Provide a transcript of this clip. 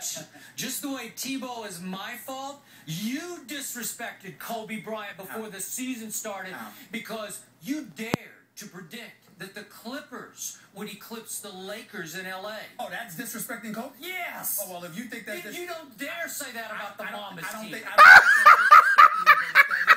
Just the way Tebow is my fault, you disrespected Kobe Bryant before the season started because you dared to predict that the Clippers would eclipse the Lakers in L.A. Oh, that's disrespecting Kobe? Yes. Oh, well, if you think that... You don't dare say that about the Mamba's team. I don't think that's disrespecting him.